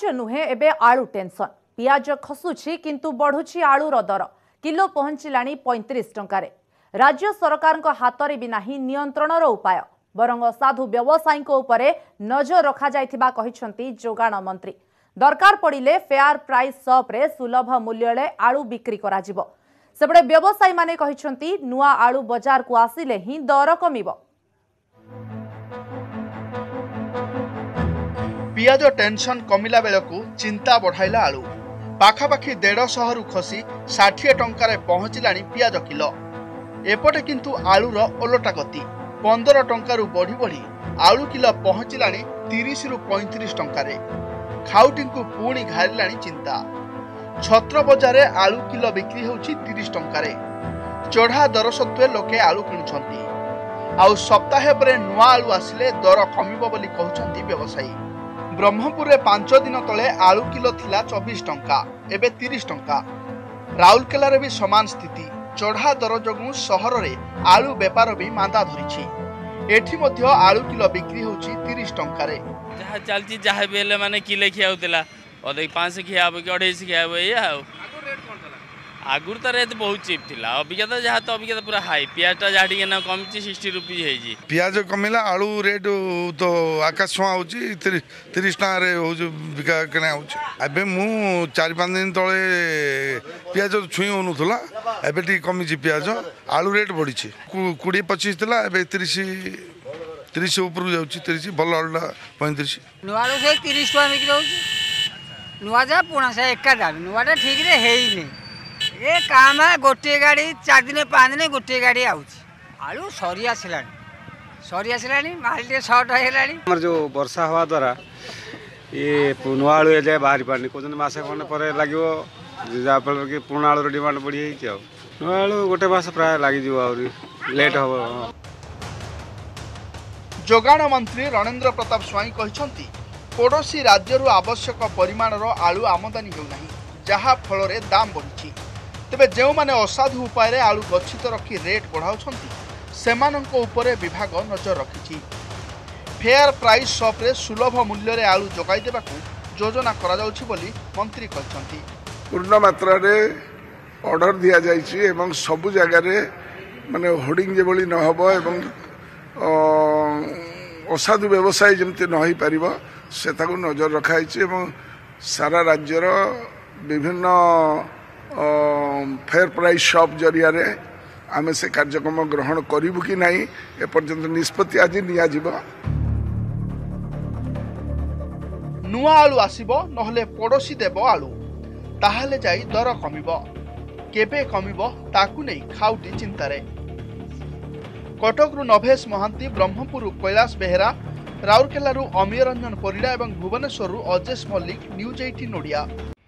राज्य नुहे एबे आलू टेंशन पियाज खसुछि किंतु बढ़ुछि आलूर दर किलो पहुंचलानी 35 टंकारे। राज्य सरकार हाथ भी नाही नियंत्रणर उपाय बरंग साधु व्यवसायी उपरे नजर रखा जाइथिबा कहिसंती जोगाण मंत्री। दरकार पड़िले फेयर प्राइस शॉप रे सुलभ मूल्य आलू बिक्री करा जिवो। सेबडे व्यवसायी माने कहिसंती नुआ आलू बाजार को आसिले ही दर कमिबो। पियाज टेंशन कमिला बेलकु चिंता बढ़ाइला आलू। पाखापाखि 150 रु खसी 60 टंकारे पहुंचलानी पियाज किलो। एपटे किंतु आलूर ओलटा गति 15 टंकारु बढ़ी बढ़ी आलू किलो पहुंचलानी 30 रु 35 टंकारे। खाउटिंकु पुणी घारिलानी चिंता। छत्र बजारे आलू किलो बिक्री होउछि 30 टंकारे। चढ़ा दर सत्वे लोके आलू किणुछंती। आउ सप्ताहे परे नुआ आलू आसिले दर कमिबो बोली कहउछंती व्यवसायी। ब्रह्मपुर रे 5 दिन तले आलू किलो थिला 24 टंका एबे 30 टंका। राउरकेला रे भी समान स्थिति। चढ़ा दर जगु सहर रे आलू बेपार भी मांदा धरिछि। एठी मध्य आलू किलो बिक्री होउछि 30 टंका रे। जहा चलछि जहा बेले माने किले खियाउतला ओदे 5 खियाबो कि 2.5 खियाबो या आगुर तो रेट बहुत चीप थिला। अबिका तो जहा तो अबिका तो पूरा हाई। पियाजटा जहा टिके ना कमछि 60 रुपीज हेजी। पियाज कमिला आलू रेट तो आकाश छुआ होची 30 टका रे हो बिका कने होची। एबे मु 4-5 दिन तळे पियाज छुई होनुथला एबे टी कमिछि पियाज। आलू रेट बढ़िछि 20-25 थिला एबे 30 ऊपर जाउछि। 30 भल आलूला 35। नुआ आलू से 30 टका बिक्री होची। नुआ जा पुणा से एका दाल नुआटा ठीक रे हेई ने। ये काम है गोटे गाड़ी 4 दिन 5 दिन गोटे गाड़ी आउछि। आलू सरी आसलानी माल टे शॉर्ट हेलानी। हमर जो वर्षा हवा द्वारा ये नुआ आलू ए जाय बाहरी पानी कोजन मासे खने परे लागिवो जा फल कि पुणा आलू डिमांड बढ़ी हेछि। आ नुआ आलू गोटे मास प्राय लागि जिवो और लेट हबो। जोगाण मंत्री रणेंद्र प्रताप स्वाई कहिसंती पड़ोसी राज्यरू आवश्यक परिमाणर आलू आमदानी हेउ नाही जहा फल रे दाम बढ़िछि। तेबे जो माने असाधु उपाय आलू गच्छित रखी रेट बढ़ाउछंती सेमानंको उपरे विभाग नजर रखिछि। फेयर प्राइस शॉप रे सुलभ मूल्य रे आलू जोगाई देबाकू योजना करा जाउछि बोली मंत्री कहछंती। पूर्ण मात्रा रे ऑर्डर दिया जाइछि एवं सब जगह रे माने होर्डिंग जे बोली न हबो एवं असाधु व्यवसाय जेमते न होई परिबो सेताकू नजर रखाइछि एवं सारा राज्यर विभिन्न फेयर प्राइस शॉप जरिया रे आमे से कार्यक्रम ग्रहण करिबु कि नाही ए पर्यंत निष्पत्ति आज निया जिवो। नुआ आलू आसीबो नहले पड़ोसी देबो आलू ताहाले जाई दर कमिबो। केबे कमिबो ताकू नै खाउटी चिंतारे। कटकरू नभेश महांती, ब्रह्मपुर कैलाश बेहेरा, राउरकेलारू अमीय रंजन परिडा और भुवनेश्वररू अजेश मल्लिक, न्यूज 18 ओडिया।